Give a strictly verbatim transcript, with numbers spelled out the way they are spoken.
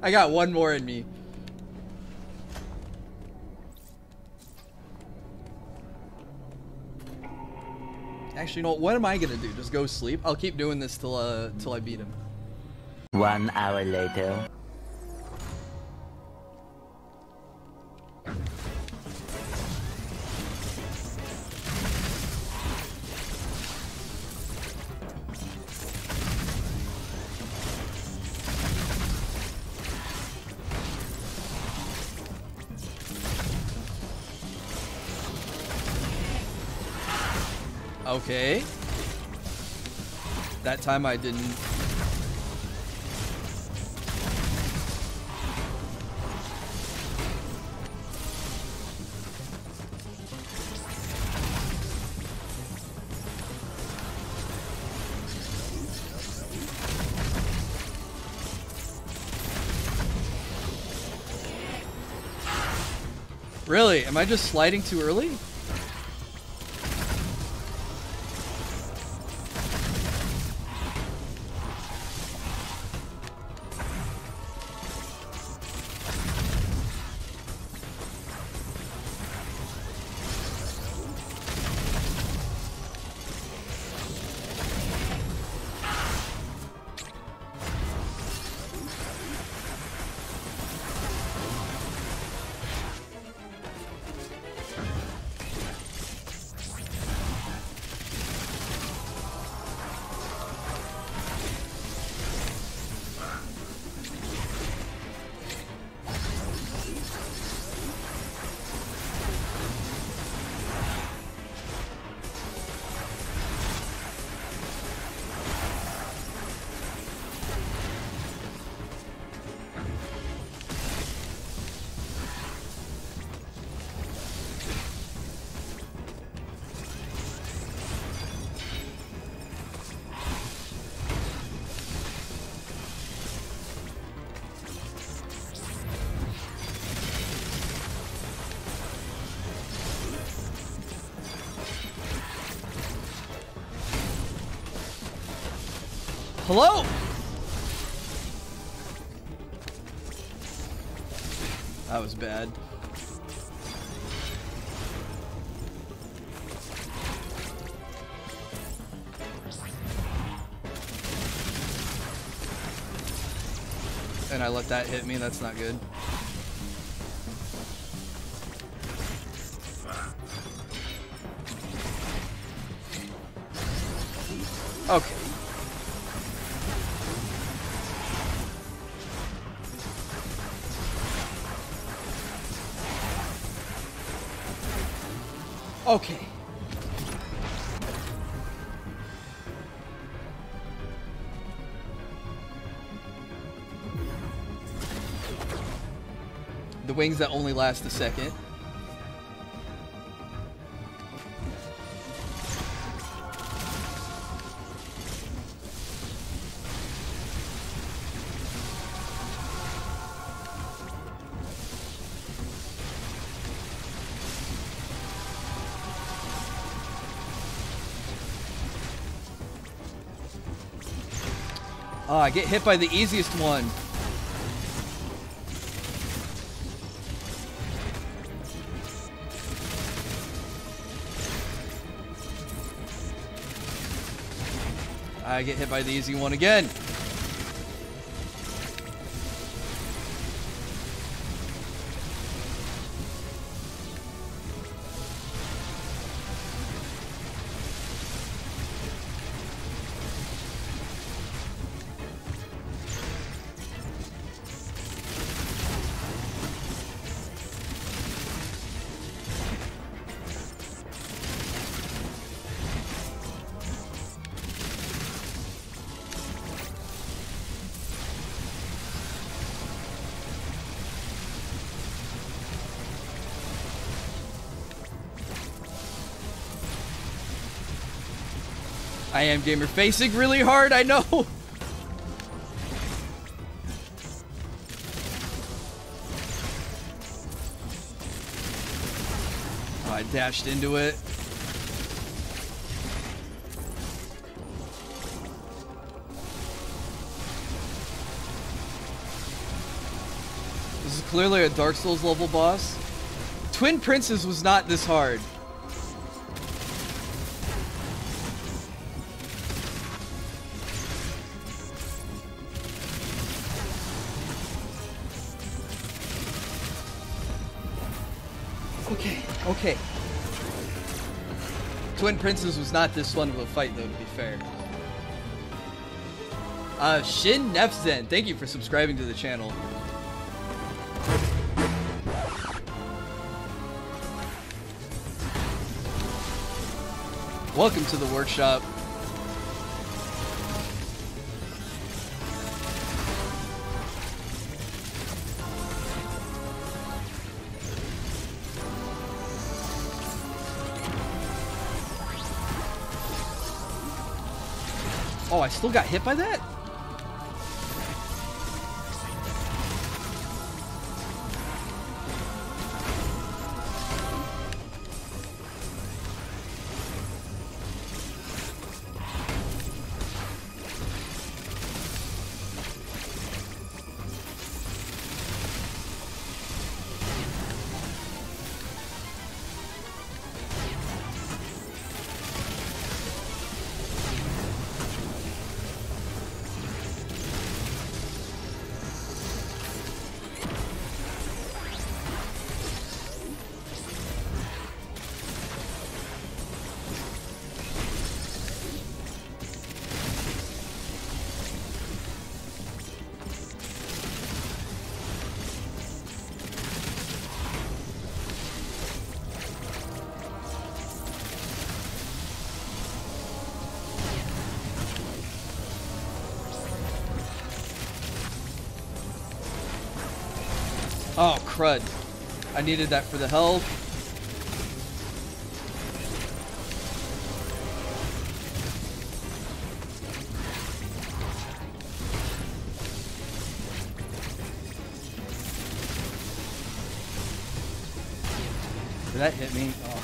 I got one more in me. Actually, you know what? What am I gonna do? Just go sleep? I'll keep doing this till uh till I beat him. One hour later. Okay. That time I didn't. Really? Am I just sliding too early? Hello? That was bad. And I let that hit me, that's not good. Okay. Okay. The wings that only last a second. Oh, I get hit by the easiest one. I get hit by the easy one again. I am gamer facing really hard, I know. Oh, I dashed into it. This is clearly a Dark Souls level boss. Twin Princes was not this hard. Okay, okay. Twin Princes was not this fun of a fight, though, to be fair. Uh, Shin Nefzen, thank you for subscribing to the channel. Welcome to the workshop. Oh, I still got hit by that? Oh, crud. I needed that for the health. Did that hit me? Oh.